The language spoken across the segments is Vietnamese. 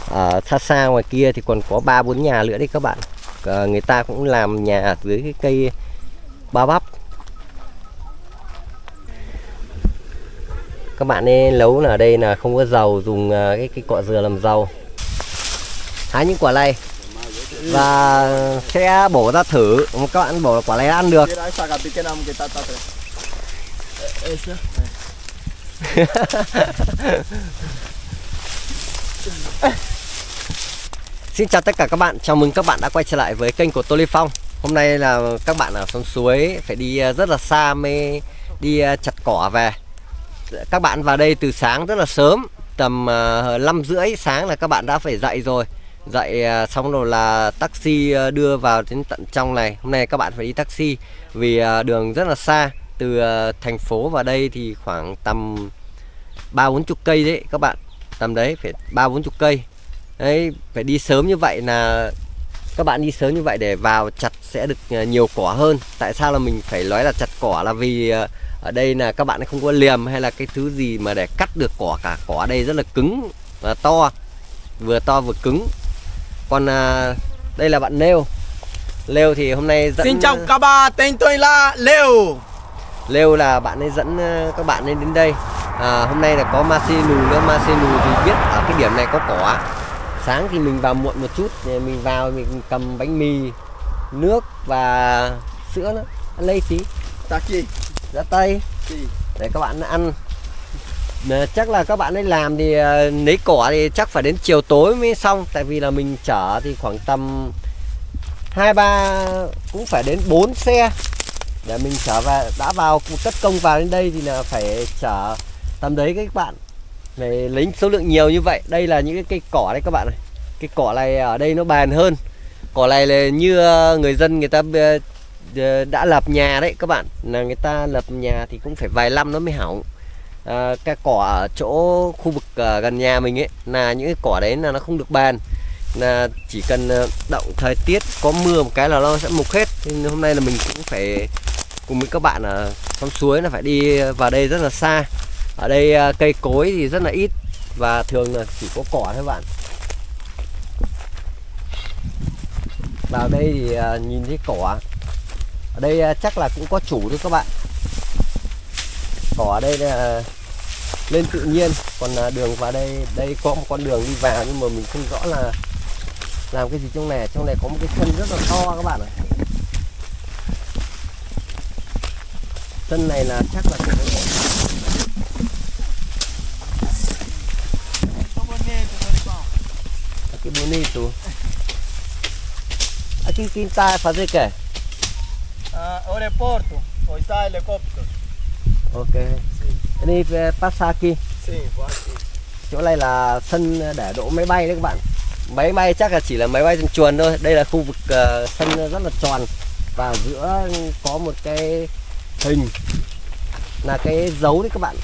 ở xa xa ngoài kia thì còn có 3-4 nhà nữa đấy các bạn. Người ta cũng làm nhà dưới cái cây ba bắp. Các bạn nên nấu là ở đây là không có dầu, dùng cái cọ dừa làm dầu. Hái những quả này và sẽ bổ ra thử. Các bạn bổ quả này ăn được. Xin chào tất cả các bạn, chào mừng các bạn đã quay trở lại với kênh của Tô Lê Phong. Hôm nay là các bạn ở sông suối phải đi rất là xa mới đi chặt cỏ về. Các bạn vào đây từ sáng rất là sớm, tầm 5:30 sáng là các bạn đã phải dậy rồi. Dậy xong rồi là taxi đưa vào đến tận trong này. Hôm nay các bạn phải đi taxi vì đường rất là xa. Từ thành phố vào đây thì khoảng tầm 30-40 cây đấy các bạn. Tầm đấy phải 30-40 cây. Đấy, phải đi sớm như vậy là các bạn đi sớm như vậy để vào chặt sẽ được nhiều cỏ hơn. Tại sao là mình phải nói là chặt cỏ là vì ở đây là các bạn không có liềm hay là cái thứ gì mà để cắt được cỏ cả. Cỏ ở đây rất là cứng và to vừa cứng. Còn đây là bạn Lêu. Lêu thì hôm nay dẫn... Xin chào các bạn, tên tôi là Lêu. Lêu là bạn ấy dẫn các bạn lên đến đây. Hôm nay là có Marcelo nữa. Marcelo thì biết ở cái điểm này có cỏ. Sáng thì mình vào muộn một chút, mình vào mình cầm bánh mì, nước và sữa nữa. Ăn lấy tí. Giá tay để các bạn ăn. Chắc là các bạn ấy làm thì lấy cỏ thì chắc phải đến chiều tối mới xong. Tại vì là mình chở thì khoảng tầm 2-3 cũng phải đến 4 xe để mình chở về. Đã vào cất công vào đến đây thì là phải chở tầm đấy các bạn. Để lấy số lượng nhiều như vậy. Đây là những cái cây cỏ đấy các bạn này. Cái cỏ này ở đây nó bền hơn. Cỏ này là như người dân người ta đã lập nhà đấy các bạn. Là người ta lập nhà thì cũng phải vài năm nó mới hỏng. Cái cỏ ở chỗ khu vực gần nhà mình ấy là những cái cỏ đấy là nó không được bền. Là chỉ cần động thời tiết có mưa một cái là nó sẽ mục hết. Nên hôm nay là mình cũng phải cùng với các bạn ở con suối là phải đi vào đây rất là xa. Ở đây cây cối thì rất là ít và thường là chỉ có cỏ thôi bạn. Vào đây thì nhìn thấy cỏ. Ở đây chắc là cũng có chủ thôi các bạn. Cỏ ở đây là lên tự nhiên. Còn đường vào đây, đây có một con đường đi vào nhưng mà mình không rõ là làm cái gì trong này. Trong này có một cái sân rất là to các bạn ạ. Sân này là chắc là que bonito. Aqui quem tá fazer quê? Aeroporto, hoy está helicóptero. Ok. Đi passa aqui. Sí, Chỗ này là sân để đỗ máy bay đấy các bạn. Máy bay chắc là chỉ là máy bay trên chuồn thôi. Đây là khu vực sân rất là tròn và giữa có một cái hình là cái dấu đấy các bạn.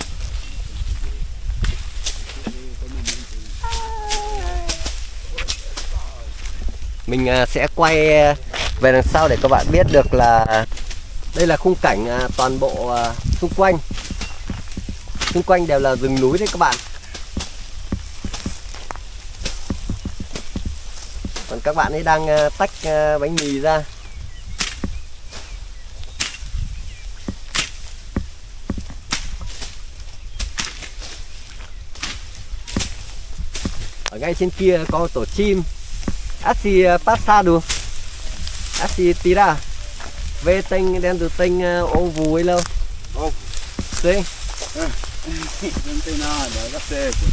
Mình sẽ quay về đằng sau để các bạn biết được là đây là khung cảnh toàn bộ xung quanh. Xung quanh đều là rừng núi đấy các bạn. Còn các bạn ấy đang tách bánh mì ra. Ở ngay trên kia có tổ chim. Así passado. Así tira. Vê tem dentro tem ovo aí, Léo. Ovo? Sim. Não tem nada, é seco.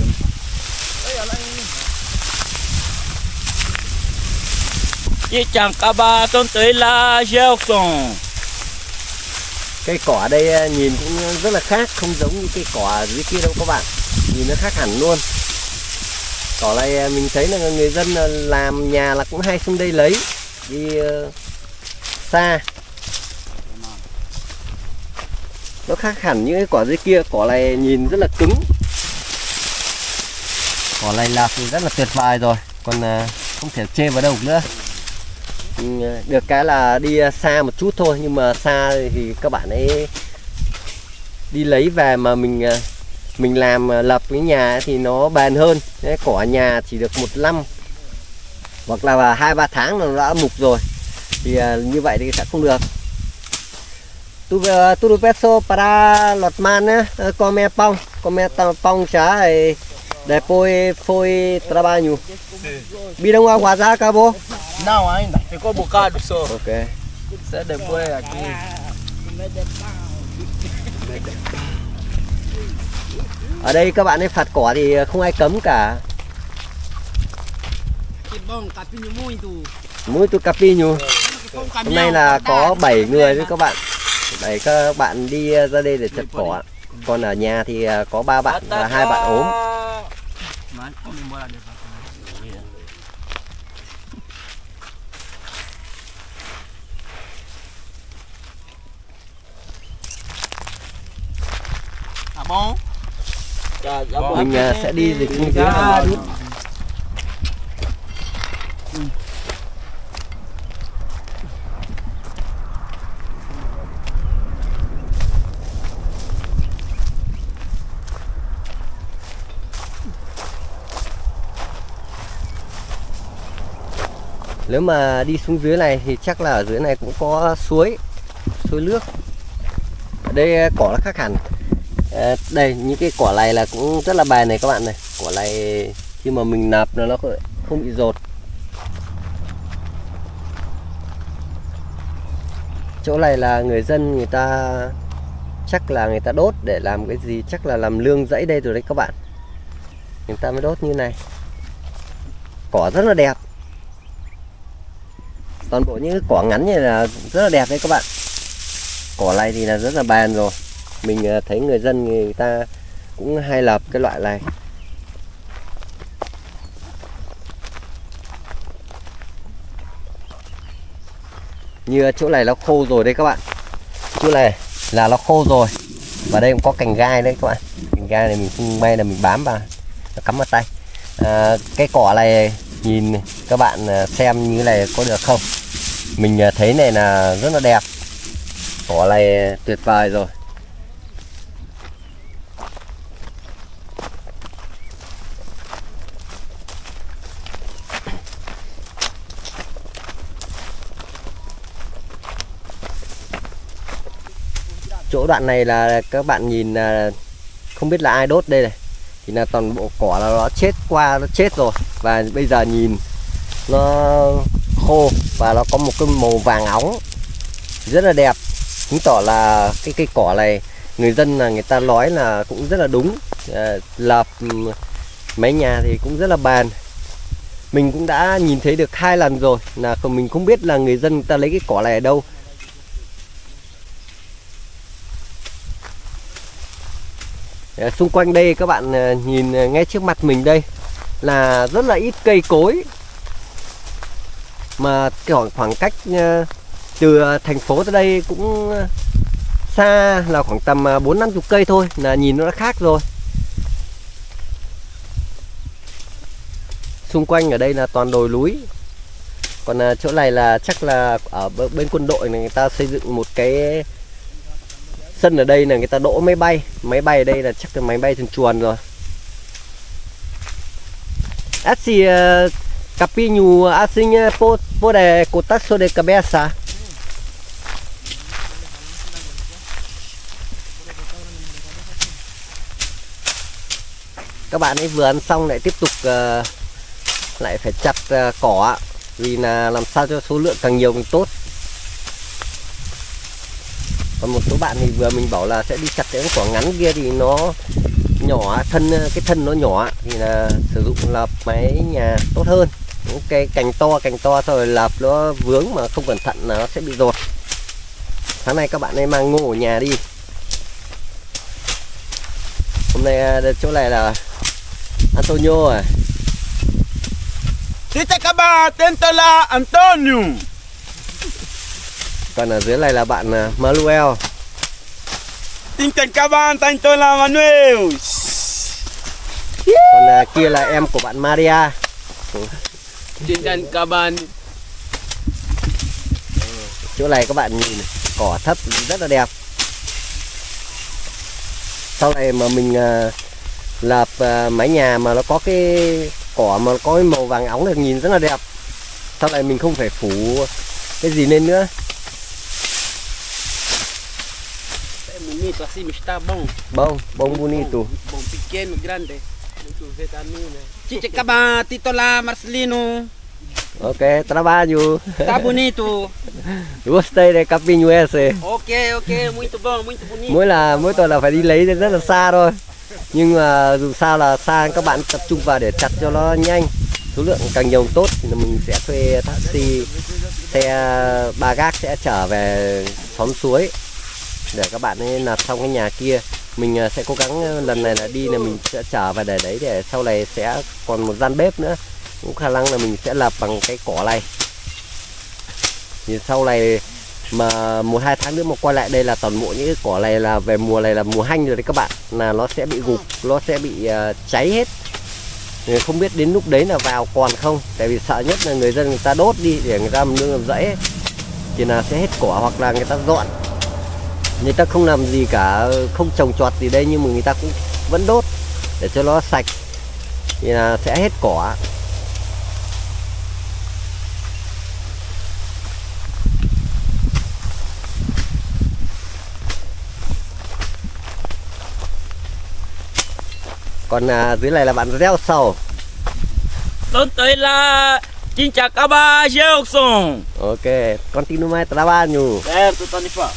Chị chàng các bạn, tôi tới là Gelson. Cây cỏ ở đây nhìn cũng rất là khác, không giống như cây cỏ ở dưới kia đâu các bạn. Nhìn nó khác hẳn luôn. Cỏ này mình thấy là người dân làm nhà là cũng hay xuống đây lấy. Đi xa. Nó khác hẳn những cái cỏ dưới kia. Cỏ này nhìn rất là cứng. Cỏ này là rất là tuyệt vời rồi. Còn không thể chê vào đâu nữa. Được cái là đi xa một chút thôi. Nhưng mà xa thì các bạn ấy đi lấy về mà mình mình làm lập cái nhà thì nó bền hơn. Đấy, cỏ nhà chỉ được 1 năm hoặc là 2-3 tháng là nó đã mục rồi, thì như vậy thì sẽ không được. Tu peso para los manes come pão chá depois foi trabalho. Viram água já acabou? Não, ainda. Ficou bocado só. Ok. Você depois aqui. Ở đây các bạn ấy phạt cỏ thì không ai cấm cả. Muito capinho. Hôm nay là có 7 người đấy các bạn. 7 các bạn đi ra đây để chặt cỏ. Còn ở nhà thì có 3 bạn và 2 bạn ốm. Mình sẽ đi dịch xuống dưới một chút. Nếu mà đi xuống dưới này thì chắc là ở dưới này cũng có suối nước. Ở đây cỏ nó khác hẳn. Đây những cái cỏ này là cũng rất là bền này các bạn này. Cỏ này khi mà mình nạp nó không bị dột. Chỗ này là người dân người ta chắc là người ta đốt để làm cái gì, chắc là làm nương rẫy đây rồi đấy các bạn. Người ta mới đốt như này. Cỏ rất là đẹp. Toàn bộ những cái cỏ ngắn như là rất là đẹp đấy các bạn. Cỏ này thì là rất là bền rồi. Mình thấy người dân người ta cũng hay lập cái loại này. Như chỗ này nó khô rồi đấy các bạn. Chỗ này là nó khô rồi. Và đây cũng có cành gai đấy các bạn. Cành gai này mình không may là mình bám vào, nó cắm vào tay. Cái cỏ này nhìn các bạn xem như này có được không? Mình thấy này là rất là đẹp. Cỏ này tuyệt vời rồi. Chỗ đoạn này là các bạn nhìn không biết là ai đốt đây này. Thì là toàn bộ cỏ là nó chết qua, nó chết rồi. Và bây giờ nhìn nó khô và nó có một cái màu vàng óng rất là đẹp. Chứng tỏ là cái cây cỏ này người dân là người ta nói là cũng rất là đúng. Lập mấy nhà thì cũng rất là bền. Mình cũng đã nhìn thấy được 2 lần rồi, là mình không biết là người dân người ta lấy cái cỏ này ở đâu. Xung quanh đây các bạn nhìn ngay trước mặt mình đây là rất là ít cây cối. Mà khoảng cách từ thành phố tới đây cũng xa, là khoảng tầm 40-50 cây thôi, là nhìn nó đã khác rồi. Xung quanh ở đây là toàn đồi núi. Còn chỗ này là chắc là ở bên quân đội này người ta xây dựng một cái sân ở đây là người ta đỗ máy bay. Máy bay ở đây là chắc là máy bay thường chuồn rồi. Assim, capinho assim pode cortar só de cabeça. Các bạn ấy vừa ăn xong lại tiếp tục lại phải chặt cỏ, vì là làm sao cho số lượng càng nhiều càng tốt. Còn một số bạn thì vừa mình bảo là sẽ đi chặt những cỏ ngắn kia thì nó nhỏ, cái thân nó nhỏ thì là sử dụng lập máy nhà tốt hơn. Những cái cành to rồi lập nó vướng mà không cẩn thận là nó sẽ bị dột. Sáng nay các bạn ấy mang ngô ở nhà đi. Hôm nay chỗ này là Antonio à. Titacaba, Tentola, Antonio. Còn ở dưới này là bạn Manuel. Titacaba, Tentola, Manuel. Còn kia là em của bạn Maria. Titacaba. Chỗ này các bạn nhìn cỏ thấp rất là đẹp. Sau này mà mình Là mái nhà mà nó có cái cỏ mà có cái màu vàng óng là nhìn rất là đẹp. Sau này mình không phải phủ cái gì lên nữa. Bonito, assim está bom. Bom bonito. Bom, pequeno, grande. Muito vitamina. Chiche acaba titular Marcelino. Ok, trabalho. Tá bonito. Gostei de Capim US. Ok, muito bonito. Mỗi tuần là phải đi lấy rất là xa thôi. Nhưng mà dù sao là xa, các bạn tập trung vào để chặt cho nó nhanh. Số lượng càng nhiều tốt thì mình sẽ thuê taxi, xe ba gác sẽ trở về xóm suối để các bạn ấy nạp xong cái nhà kia. Mình sẽ cố gắng lần này là đi là mình sẽ trở về để đấy, để sau này sẽ còn một gian bếp nữa. Cũng khả năng là mình sẽ lập bằng cái cỏ này. Thì sau này mà 1-2 tháng nữa mà quay lại đây là toàn bộ những cái cỏ này là về mùa này là mùa hanh rồi đấy các bạn, là nó sẽ bị gục, nó sẽ bị cháy hết. Thì không biết đến lúc đấy là vào còn không, tại vì sợ nhất là người dân người ta đốt đi để người ta làm nương làm rẫy thì là sẽ hết cỏ, hoặc là người ta dọn, người ta không làm gì cả, không trồng trọt gì đây nhưng mà người ta cũng vẫn đốt để cho nó sạch thì là sẽ hết cỏ. Còn dưới này là bạn gieo sầu. Tôi tới là Chinchacaba Gelson. Ok, continua mais trabalho. Certo, Tony Fá.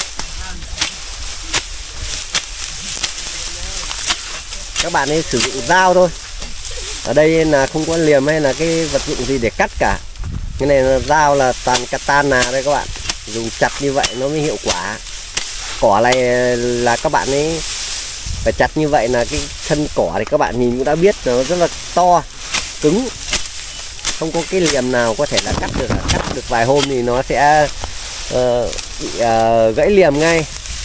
Các bạn ấy sử dụng dao thôi. Ở đây là không có liềm hay là cái vật dụng gì để cắt cả. Cái này là dao là toàn katana đây các bạn. Dùng chặt như vậy nó mới hiệu quả. Cỏ này là các bạn ấy phải chặt như vậy, là cái thân cỏ thì các bạn nhìn cũng đã biết nó rất là to, cứng, không có cái liềm nào có thể là cắt được vài hôm thì nó sẽ bị gãy liềm ngay.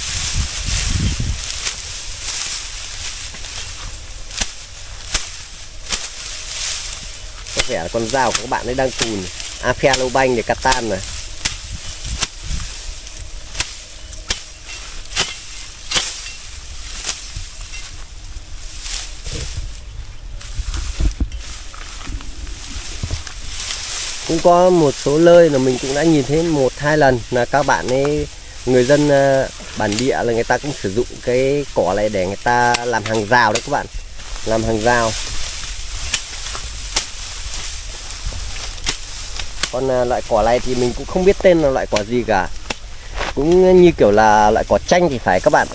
Có vẻ là con dao của các bạn ấy đang cùn Afia lâu banh để cắt tan này. Cũng có một số nơi là mình cũng đã nhìn thấy 1-2 lần là các bạn ấy, người dân bản địa là người ta cũng sử dụng cái cỏ này để người ta làm hàng rào đấy các bạn, làm hàng rào. Còn loại cỏ này thì mình cũng không biết tên là loại cỏ gì cả, cũng như kiểu là loại cỏ chanh thì phải các bạn.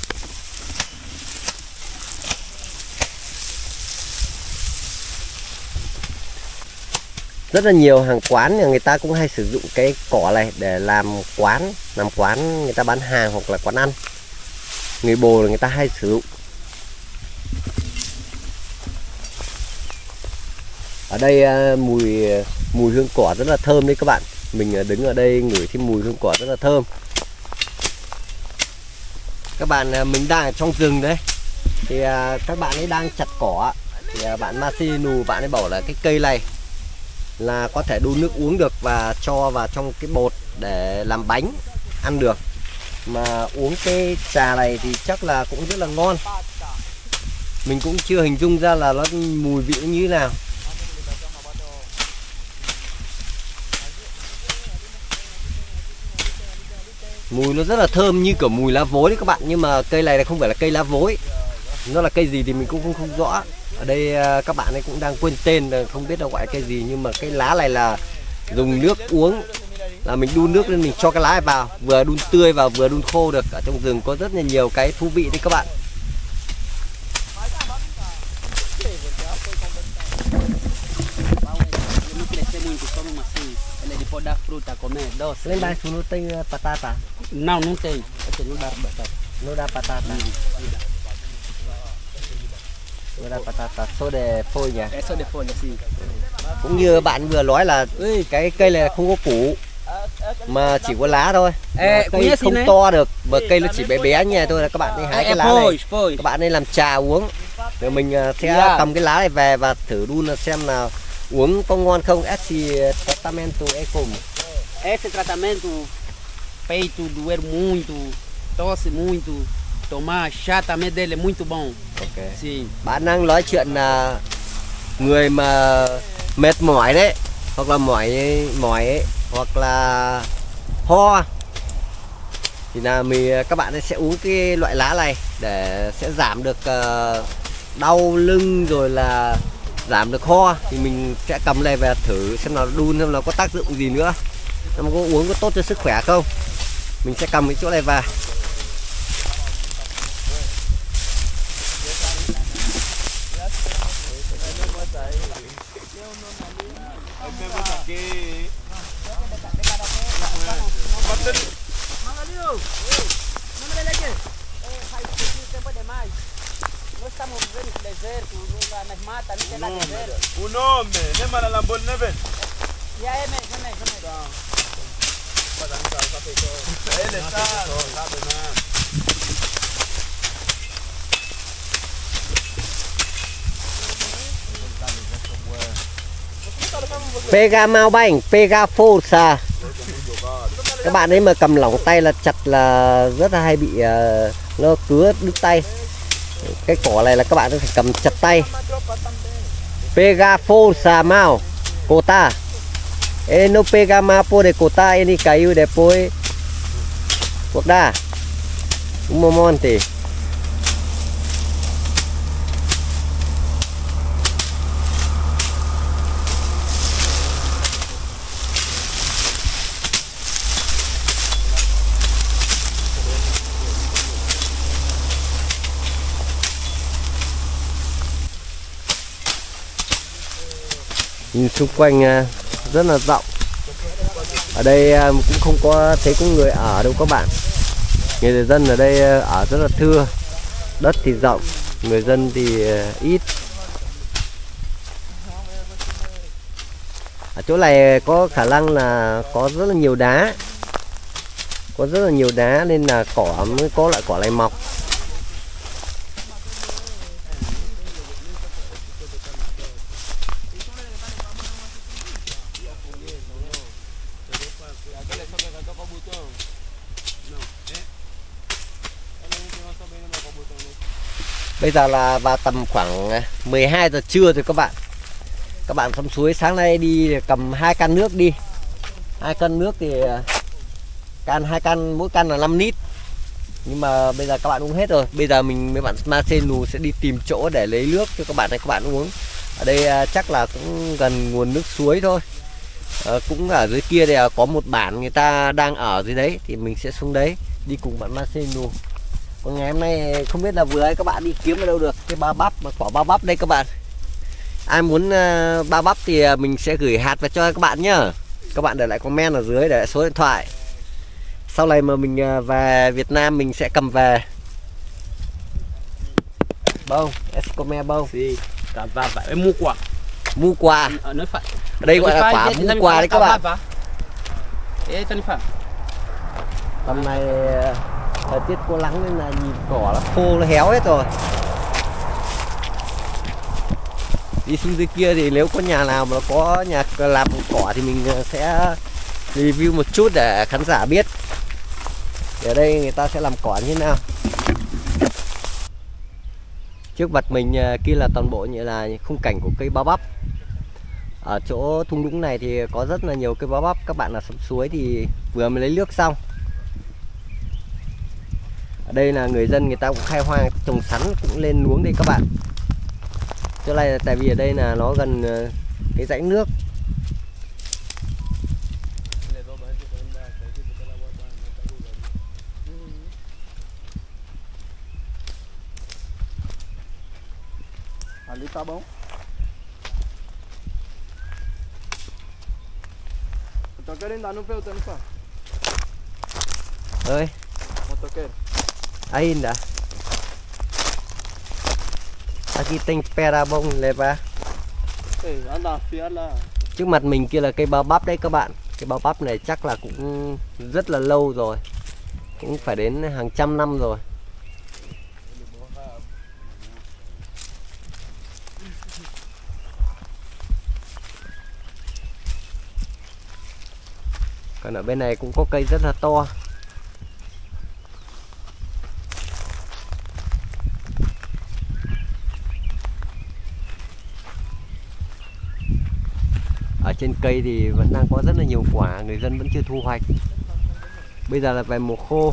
Rất là nhiều hàng quán người ta cũng hay sử dụng cái cỏ này để làm quán người ta bán hàng hoặc là quán ăn. Người Bồ là người ta hay sử dụng. Ở đây mùi hương cỏ rất là thơm đấy các bạn. Mình đứng ở đây ngửi thấy mùi hương cỏ rất là thơm. Các bạn, mình đang ở trong rừng đấy. Thì các bạn ấy đang chặt cỏ. Thì bạn Marcelino bạn ấy bảo là cái cây này là có thể đun nước uống được và cho vào trong cái bột để làm bánh ăn được. Mà uống cái trà này thì chắc là cũng rất là ngon. Mình cũng chưa hình dung ra là nó mùi vị như thế nào. Mùi nó rất là thơm như kiểu mùi lá vối đấy các bạn. Nhưng mà cây này không phải là cây lá vối, nó là cây gì thì mình cũng không rõ. Ở đây các bạn ấy cũng đang quên tên, không biết là gọi cây gì. Nhưng mà cái lá này là dùng nước uống, là mình đun nước lên mình cho cái lá này vào, vừa đun tươi và vừa đun khô được. Ở trong rừng có rất là nhiều cái thú vị đấy các bạn. Lên đây xuống nó tem patata. Não, não tem. Não dá batata. Não dá patata. Não dá patata. Só de folha. É só de folha, sim. Cũng như bạn vừa nói là cái cây này không có củ mà chỉ có lá thôi. Cây không to được và cây nó chỉ bé bé như này thôi. Là các bạn ấy hái cái lá này, các bạn ấy làm trà uống. Rồi mình sẽ cầm cái lá này về và thử đun xem là uống có ngon không. Esse tratamento é como? Esse tratamento, peito doer muito, tosse muito, Tomar chá também dele é muito bom. Ok. Sim. Bạn đang nói chuyện là người mà mệt mỏi đấy, hoặc là mỏi ấy, hoặc là ho thì là các bạn sẽ uống cái loại lá này để sẽ giảm được đau lưng rồi là giảm được ho. Thì mình sẽ cầm này về thử xem nào, đun xem nó có tác dụng gì nữa, xem có uống có tốt cho sức khỏe không. Mình sẽ cầm cái chỗ này vào. O nome, nem Maralambol, nem vem. Ele está, sabe, né? Pega mau banh, pega forza. Các bạn ấy mà cầm lỏng tay là chặt là rất là hay bị nó cứa đứt tay. Cái cỏ này là các bạn phải cầm chặt tay. Pega forza mau, cota. E no pega mal pode cortar, ele caiu depois. Cortar. Monte. Nhìn xung quanh rất là rộng. Ở đây cũng không có thấy có người ở đâu các bạn. Người dân ở đây ở rất là thưa. Đất thì rộng, người dân thì ít. Ở chỗ này có khả năng là có rất là nhiều đá. Có rất là nhiều đá nên là cỏ mới có loại cỏ này mọc. Bây giờ là vào tầm khoảng 12 giờ trưa rồi các bạn. Các bạn from suối sáng nay đi cầm 2 can nước đi. 2 cân nước thì hai can, mỗi can là 5 lít. Nhưng mà bây giờ các bạn uống hết rồi. Bây giờ mình mấy bạn Marcelo sẽ đi tìm chỗ để lấy nước cho các bạn này, các bạn uống. Ở đây chắc là cũng gần nguồn nước suối thôi. Cũng ở dưới kia thì có một bản người ta đang ở dưới đấy, thì mình sẽ xuống đấy đi cùng bạn Marcelo. Còn ngày hôm nay không biết là vừa ấy các bạn đi kiếm ở đâu được cái bao bắp, mà quả bao bắp đây các bạn. Ai muốn bao bắp thì mình sẽ gửi hạt vào cho các bạn nhá. Các bạn để lại comment ở dưới, để lại số điện thoại. Sau này mà mình về Việt Nam mình sẽ cầm về. Bông, escome bông. Sim. Tá, vá, é muqua. Muqua. Não faz. Ở đây gọi là quả muqua đấy các bạn. Eita, não faz. Tầm này thời tiết có nắng nên là nhìn cỏ nó khô, nó héo hết rồi. Đi xuống dưới kia thì nếu có nhà nào mà có nhà làm cỏ thì mình sẽ review một chút để khán giả biết. Ở đây người ta sẽ làm cỏ như thế nào. Trước mặt mình kia là toàn bộ như là khung cảnh của cây bao bắp. Ở chỗ thung lũng này thì có rất là nhiều cây bao bắp. Các bạn là sống suối thì vừa mới lấy nước xong. Ở đây là người dân người ta cũng khai hoang trồng sắn, cũng lên luống đây các bạn. Chỗ này là tại vì ở đây là nó gần cái rãnh nước. Ali tá bom. Eu tô querendo dar no pelotão, não faz? Ơi, Motoqueiro. ainda. Aqui tem pera bông leva. Ei, anda, fia lá. Trước mặt mình kia là cây bao bắp đấy các bạn. Cái bao bắp này chắc là cũng rất là lâu rồi, cũng phải đến hàng trăm năm rồi. Còn ở bên này cũng có cây rất là to. ở trên cây thì vẫn đang có rất là nhiều quả, người dân vẫn chưa thu hoạch. Bây giờ là về mùa khô.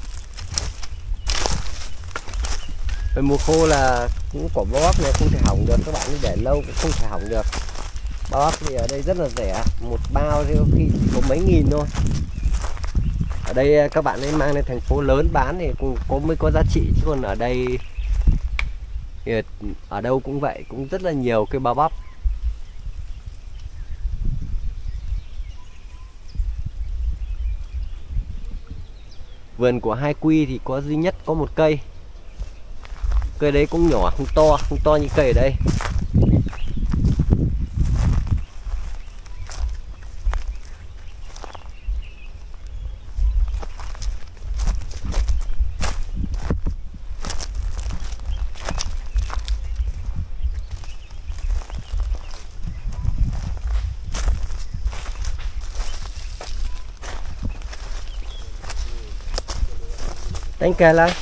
Về mùa khô là cũng quả bao bắp này không thể hỏng được, các bạn để lâu cũng không thể hỏng được. Bao bắp thì ở đây rất là rẻ, một bao thì có khi chỉ có mấy nghìn thôi. Ở đây các bạn ấy mang lên thành phố lớn bán thì cũng mới có giá trị, chứ còn ở đây thì ở đâu cũng vậy, cũng rất là nhiều cây bao bắp. Vườn của Hai Quy thì có duy nhất có một cây. Cây đấy cũng nhỏ, không to như cây ở đây. Thank you lah.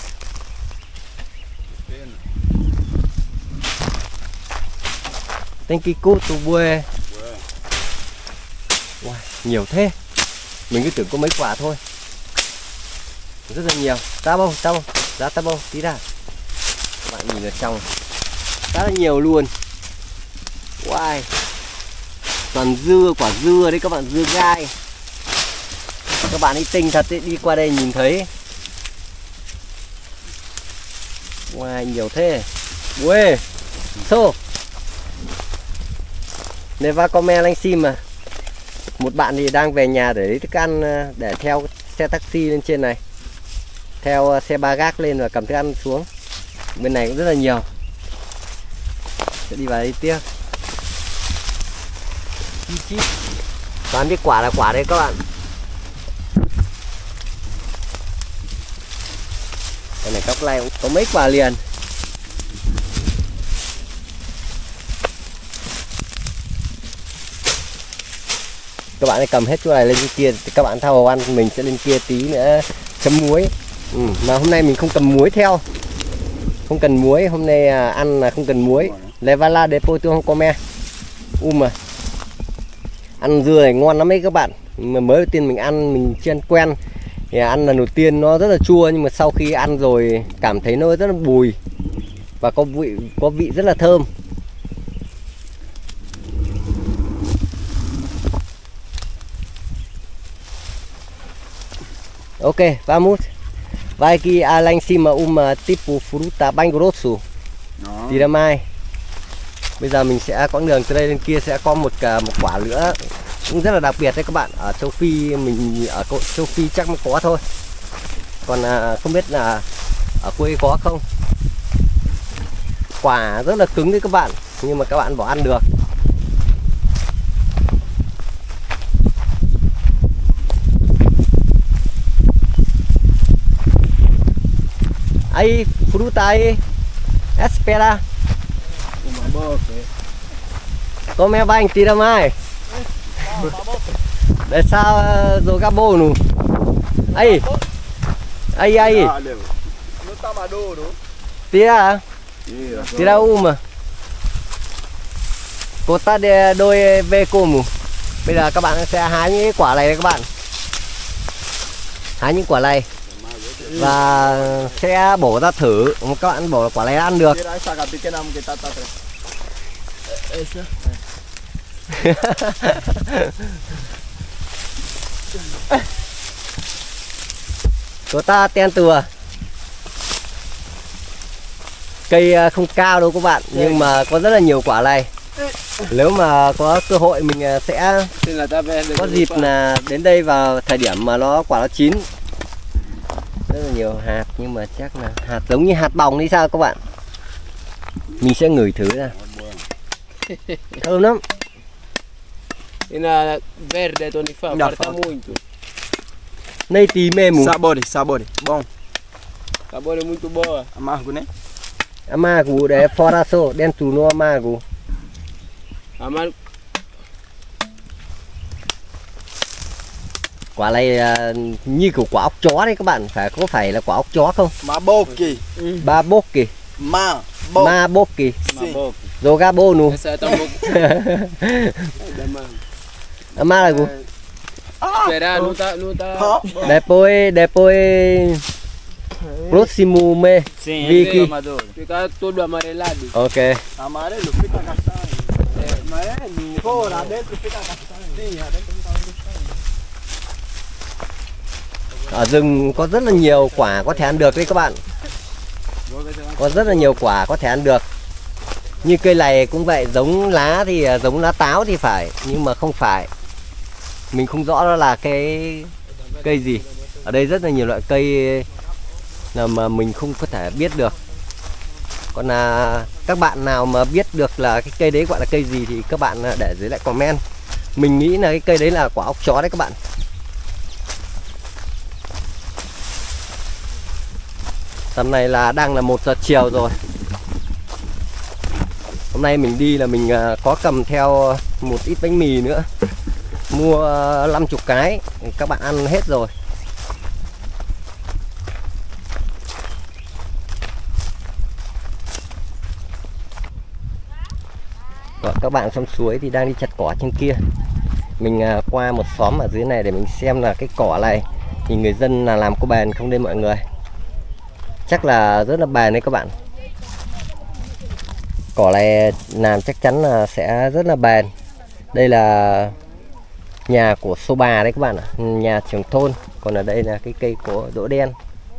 Thank you to buê. Wow, nhiều thế. Mình cứ tưởng có mấy quả thôi. Rất là nhiều. Tabo, ra tabo tí ra. Các bạn nhìn ở trong rất là nhiều luôn. Wow. Toàn dưa, quả dưa đấy các bạn, dưa gai. Các bạn ấy tinh thật ấy, đi qua đây nhìn thấy. Wow, nhiều thế. Uê, so Này va comment anh sim mà. Một bạn thì đang về nhà để lấy thức ăn, để theo xe taxi lên trên này, theo xe ba gác lên và cầm thức ăn xuống. Bên này cũng rất là nhiều. Sẽ đi vào đây tiếp. Toàn biết quả là quả đấy các bạn. Cái này góc này cũng có mấy quả liền. Các bạn hãy cầm hết chỗ này lên trên kia, các bạn thao vào ăn, mình sẽ lên kia tí nữa chấm muối. Mà hôm nay mình không cầm muối theo, không cần muối, hôm nay ăn là không cần muối. Levala de poto không come. Mà ăn dưa này ngon lắm đấy các bạn. Mà mới đầu tiên mình ăn, mình chưa ăn quen thì ăn lần đầu tiên nó rất là chua, nhưng mà sau khi ăn rồi cảm thấy nó rất là bùi và có vị rất là thơm. Ok, vamos. Vai aqui lá em cima tipo fruta bem grosso. Tira mai. Bây giờ mình sẽ quãng đường từ đây lên kia sẽ có một quả nữa cũng rất là đặc biệt đấy các bạn. Ở châu Phi, mình ở châu Phi chắc mới có thôi. Còn không biết là ở quê có không. Quả rất là cứng đấy các bạn, nhưng mà các bạn bỏ ăn được. Aí, fruta aí. Espera. Come vai, tira mais. Deixa jogar bolo. Aí. Aí. Não tá maduro. Tira. Tira uma. Corta đôi về como. Bây giờ các bạn sẽ hái những quả này các bạn. Hái những quả này và sẽ bổ ra thử. Các bạn bổ quả này ăn được. Của ta ten tùa. Cây không cao đâu các bạn, nhưng mà có rất là nhiều quả này. Nếu mà có cơ hội mình sẽ có dịp là đến đây vào thời điểm mà quả nó chín. Rất là nhiều hạt, nhưng mà chắc là hạt giống như hạt bòng đi sao các bạn. Mình sẽ ngửi thử ra. Thơm lắm. Verde Tony fa, porta muito. Nei tí mesmo. Sabor, bom. Sabor é muito boa. Amargo, né? Amargo, é fora só, dentro no amargo. Amargo. Quả này như kiểu quả ốc chó đấy các bạn, có phải là quả ốc chó không? Maboki. Baboki. Maboki. Mabok. Jogabo nu. Essa tambok. Ama là Espera, não tá. depois próximo mês. Sim, Vicky. amador. Fica todo amarelado. Ok. Amarelo fica castanho. Amarelo. Fora, dentro fica castanho. Sim, dentro fica castanho. Ở rừng có rất là nhiều quả có thể ăn được đấy các bạn. Có rất là nhiều quả có thể ăn được. Như cây này cũng vậy, giống lá thì giống lá táo thì phải, nhưng mà không phải. Mình không rõ đó là cái cây gì. Ở đây rất là nhiều loại cây mà mình không có thể biết được. Còn là các bạn nào mà biết được là cái cây đấy gọi là cây gì thì các bạn để dưới lại comment. Mình nghĩ là cái cây đấy là quả ốc chó đấy các bạn. Tầm này là đang là 1 giờ chiều rồi. Hôm nay mình đi là mình có cầm theo một ít bánh mì nữa. Mua 50 cái, các bạn ăn hết rồi. Còn các bạn sông suối thì đang đi chặt cỏ trên kia. Mình qua một xóm ở dưới này để mình xem là cái cỏ này thì người dân là làm có bền không đây mọi người. Chắc là rất là bền đấy các bạn. Cỏ này làm chắc chắn là sẽ rất là bền. Đây là nhà của số bà đấy các bạn ạ, nhà trưởng thôn. Còn ở đây là cái cây của đỗ đen.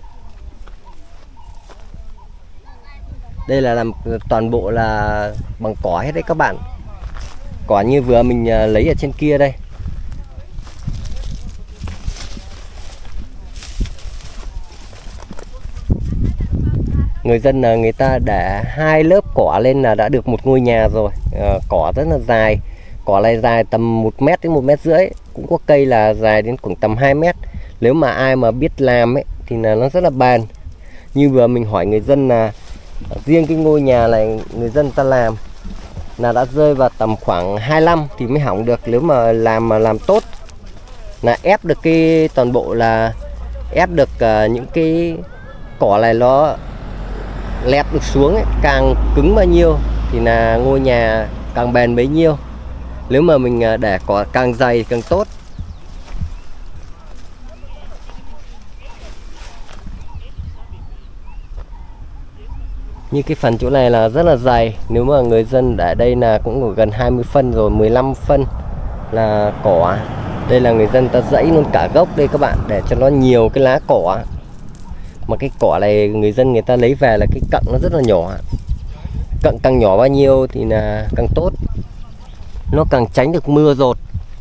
Đây là làm toàn bộ là bằng cỏ hết đấy các bạn. Cỏ như vừa mình lấy ở trên kia đây. Người dân là người ta để 2 lớp cỏ lên là đã được một ngôi nhà rồi. Cỏ rất là dài. Cỏ này dài tầm 1 mét đến 1,5 mét. Cũng có cây là dài đến khoảng tầm 2 mét. Nếu mà ai mà biết làm ấy thì là nó rất là bền. Như vừa mình hỏi người dân là riêng cái ngôi nhà này người dân ta làm là đã rơi vào tầm khoảng 25 thì mới hỏng được. Nếu mà làm tốt là ép được cái toàn bộ là ép được những cái cỏ này nó lép được xuống ấy, càng cứng bao nhiêu thì là ngôi nhà càng bền bấy nhiêu. Nếu mà mình để cỏ càng dày càng tốt. Như cái phần chỗ này là rất là dày. Nếu mà người dân để đây là cũng gần 20 phân rồi, 15 phân là cỏ. Đây là người dân ta dãy luôn cả gốc đây các bạn, để cho nó nhiều cái lá cỏ. Mà cái cỏ này người dân người ta lấy về là cái cặn nó rất là nhỏ. Cặn càng nhỏ bao nhiêu thì là càng tốt. Nó càng tránh được mưa dột.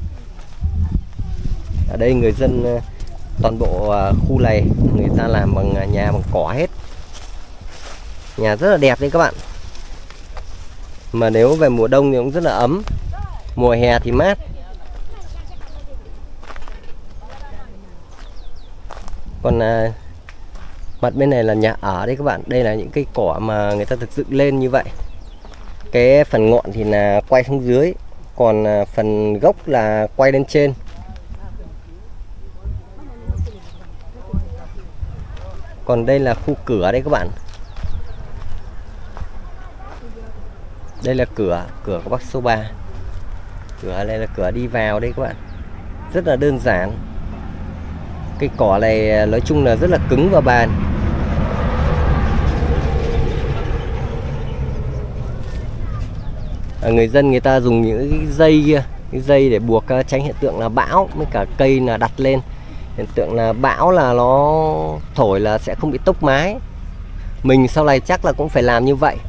Ở đây người dân toàn bộ khu này người ta làm bằng nhà bằng cỏ hết. Nhà rất là đẹp đấy các bạn. Mà nếu về mùa đông thì cũng rất là ấm. Mùa hè thì mát. Còn mặt bên này là nhà ở đấy các bạn. Đây là những cây cỏ mà người ta thực dựng lên như vậy. Cái phần ngọn thì là quay xuống dưới. Còn phần gốc là quay lên trên. Còn đây là khu cửa đấy các bạn. Đây là cửa của bác số 3. Cửa này là cửa đi vào đây các bạn. Rất là đơn giản. Cây cỏ này nói chung là rất là cứng và bền. Người dân người ta dùng những cái dây kia, cái dây để buộc tránh hiện tượng là bão, với cả cây là đặt lên. Hiện tượng là bão là nó thổi là sẽ không bị tốc mái. Mình sau này chắc là cũng phải làm như vậy.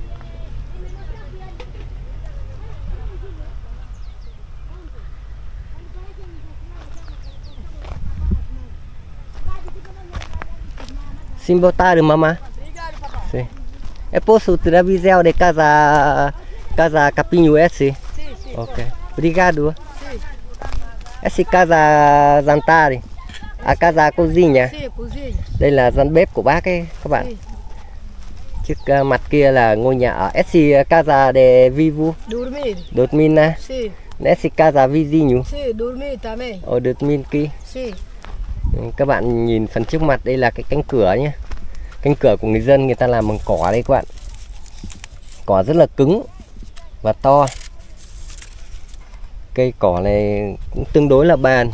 Xin botar mamá. Sì. E posso tirar video de casa capinho esse? Sì, sì. Ok. Obrigado. Sì, Essa casa Zantari. A casa cozinha. sì, cozinha. Đây là gian bếp của bác ấy các bạn. Sì. Trước mặt kia là ngôi nhà ở. Essa casa de vivo. Dormir. Dormina. Sì, Essa casa vizinho. sì, dormir também. Ở dormir aqui. Sì. Các bạn nhìn phần trước mặt đây là cái cánh cửa nhé. Cánh cửa của người dân người ta làm bằng cỏ đây các bạn. cỏ rất là cứng và to. Cây cỏ này cũng tương đối là bền.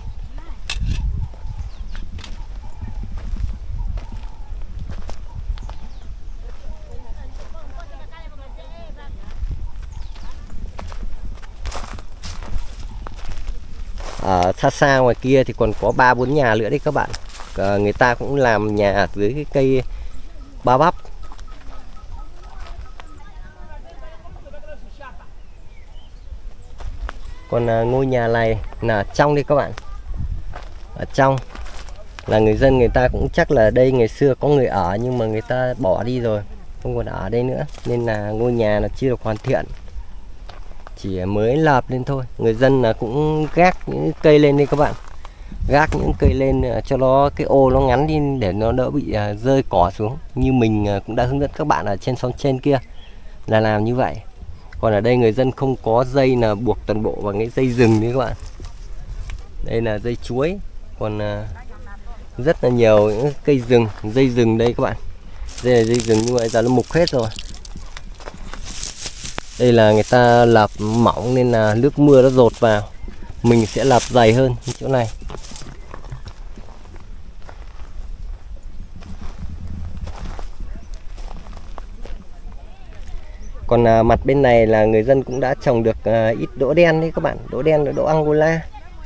Ở xa xa ngoài kia thì còn có 3-4 nhà nữa đấy các bạn. Người ta cũng làm nhà dưới cái cây ba bắp. Còn ngôi nhà này là trong đây các bạn. Ở trong là người dân người ta cũng chắc là đây ngày xưa có người ở nhưng mà người ta bỏ đi rồi, không còn ở đây nữa, nên là ngôi nhà nó chưa được hoàn thiện, chỉ mới lợp lên thôi. Người dân là cũng gác những cây lên đây các bạn, gác những cây lên cho nó cái ô nó ngắn đi để nó đỡ bị rơi cỏ xuống. Như mình cũng đã hướng dẫn các bạn ở trên xóm trên kia là làm như vậy. Còn ở đây người dân không có dây là buộc toàn bộ bằng cái dây rừng đấy các bạn. Đây là dây chuối, còn rất là nhiều những cây rừng, dây rừng đây các bạn. Đây là dây rừng như vậy, giờ nó mục hết rồi. Đây là người ta lợp mỏng nên là nước mưa nó dột vào. Mình sẽ lợp dày hơn chỗ này. Còn mặt bên này là người dân cũng đã trồng được ít đỗ đen đấy các bạn, đỗ đen và đỗ Angola.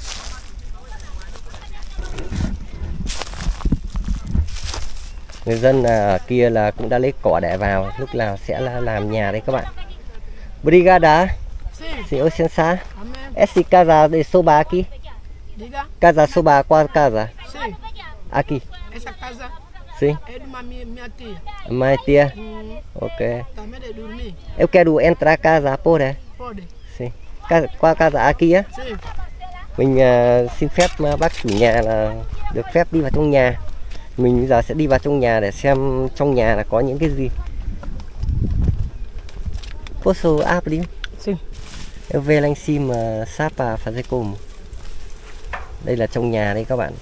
Người dân ở kia là cũng đã lấy cỏ để vào, lúc nào sẽ là làm nhà đấy các bạn. Obrigada. Senhor Sensa. Essa casa de soba aqui. Diga. Casa soba, qual casa? Sim. Aqui. Essa casa Sim. é de uma minha tia. Minha tia. Ok. Também de dormir. Eu quero entrar casa, pode? Pode. Sim. Qual casa aqui á? Sim. Mình xin phép bác chủ nhà là được phép đi vào trong nhà. Mình bây giờ sẽ đi vào trong nhà để xem trong nhà là có những cái gì. Posso abrir? Sim. Eu về lên sim sapa fazer como. Đây là trong nhà đây các bạn.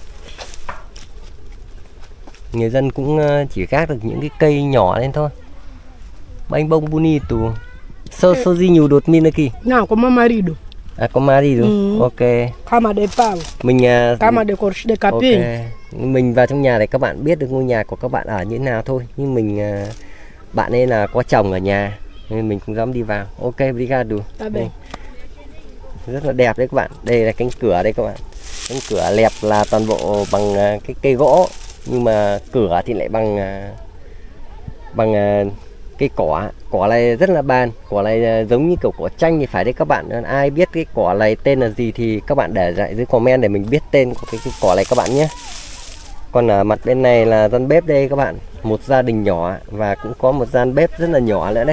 Người dân cũng chỉ gác được những cái cây nhỏ lên thôi. Bem bom bonito. Sozinho dormindo aqui. Não, com meu marido. À, có marido. Ok. Cama de pau. Mình Cama de coxo de capim. Ok. Mình vào trong nhà để các bạn biết được ngôi nhà của các bạn ở như thế nào thôi. Nhưng mình bạn ấy là có chồng ở nhà nên mình không dám đi vào. Ok, obrigado. Tá bem. Rất là đẹp đấy các bạn. Đây là cánh cửa đây các bạn. Cánh cửa lẹp là toàn bộ bằng cái cây gỗ, nhưng mà cửa thì lại bằng cây cỏ. Cỏ này rất là bền. Cỏ này giống như kiểu cỏ chanh thì phải đấy các bạn. Ai biết cái cỏ này tên là gì thì các bạn để lại dưới comment để mình biết tên của cái cỏ này các bạn nhé. Còn ở mặt bên này là gian bếp đây các bạn. Một gia đình nhỏ và cũng có một gian bếp rất là nhỏ nữa đây.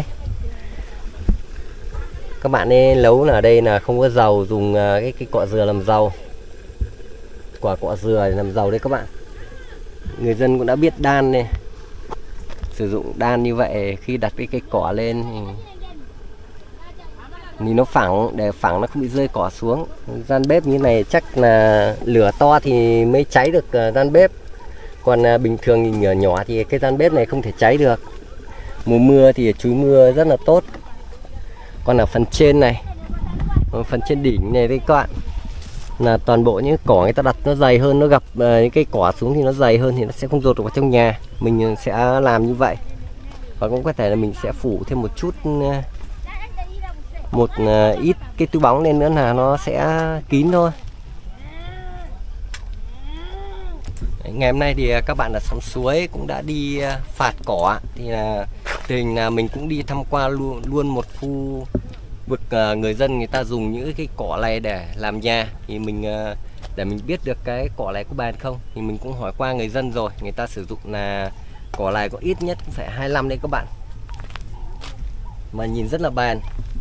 Các bạn nên nấu ở đây là không có dầu, dùng cái cọ dừa làm dầu. Quả cọ dừa để làm dầu đây các bạn. Người dân cũng đã biết đan này. Sử dụng đan như vậy khi đặt cái cây cỏ lên thì nó phẳng, để phẳng nó không bị rơi cỏ xuống. Gian bếp như này chắc là lửa to thì mới cháy được gian bếp. Còn bình thường thì nhỏ nhỏ thì cái gian bếp này không thể cháy được. Mùa mưa thì trú mưa rất là tốt. Còn ở phần trên này, phần trên đỉnh này đây các bạn, là toàn bộ những cỏ người ta đặt nó dày hơn, nó gặp những cây cỏ xuống thì nó dày hơn thì nó sẽ không dột được vào trong nhà. Mình sẽ làm như vậy. Và cũng có thể là mình sẽ phủ thêm một chút, một ít cái túi bóng lên nữa là nó sẽ kín thôi. Ngày hôm nay thì các bạn ở xóm suối cũng đã đi phạt cỏ, thì là tình là mình cũng đi tham quan luôn một khu vực người dân người ta dùng những cái cỏ này để làm nhà. Thì mình để mình biết được cái cỏ này có bền không thì mình cũng hỏi qua người dân rồi, người ta sử dụng là cỏ này có ít nhất cũng phải 25 đấy các bạn, mà nhìn rất là bền,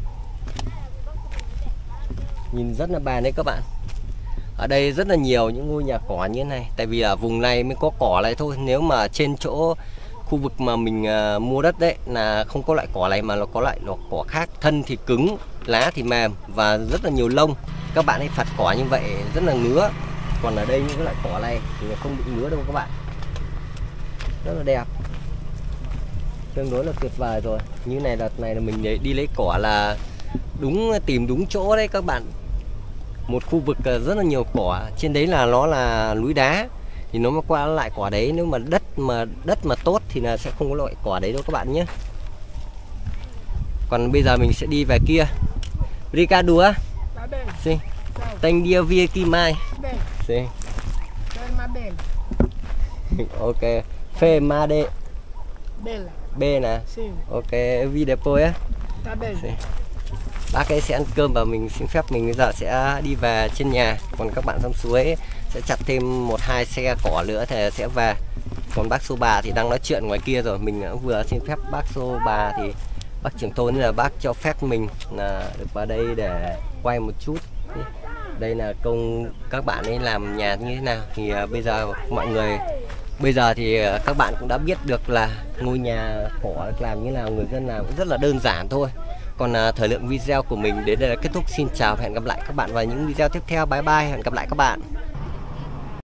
nhìn rất là bền đấy các bạn. Ở đây rất là nhiều những ngôi nhà cỏ như thế này, tại vì ở vùng này mới có cỏ này thôi. Nếu mà trên chỗ khu vực mà mình mua đất đấy là không có loại cỏ này, mà nó có loại cỏ khác, thân thì cứng, lá thì mềm và rất là nhiều lông. Các bạn ấy phạt cỏ như vậy rất là ngứa. Còn ở đây những cái loại cỏ này thì không bị ngứa đâu các bạn, rất là đẹp. tương đối là tuyệt vời rồi. Như này đợt này là mình đi lấy cỏ là tìm đúng chỗ đấy các bạn. Một khu vực rất là nhiều cỏ, trên đấy là nó là núi đá thì nó mới qua lại cỏ đấy. Nếu mà đất mà tốt thì là sẽ không có loại cỏ đấy đâu các bạn nhé. Còn bây giờ mình sẽ đi về kia. Ricardua. Sì. Thank you via Kimai. Sì. Ok. Femade. Bella. Bene. Sì. Ok, vi depois á. Va bene. Sì. Bác ấy sẽ ăn cơm và mình xin phép mình bây giờ sẽ đi về trên nhà. Còn các bạn sông suối sẽ chặt thêm 1-2 xe cỏ nữa thì sẽ về. Còn bác số 3 thì đang nói chuyện ngoài kia rồi. Mình vừa xin phép bác số 3 thì bác trưởng thôn là bác cho phép mình là được vào đây để quay một chút. Đây là công các bạn ấy làm nhà như thế nào thì bây giờ mọi người thì các bạn cũng đã biết được là ngôi nhà cỏ làm như nào, người dân làm cũng rất là đơn giản thôi. Còn thời lượng video của mình đến đây là kết thúc. Xin chào và hẹn gặp lại các bạn vào những video tiếp theo. Bye bye, hẹn gặp lại các bạn.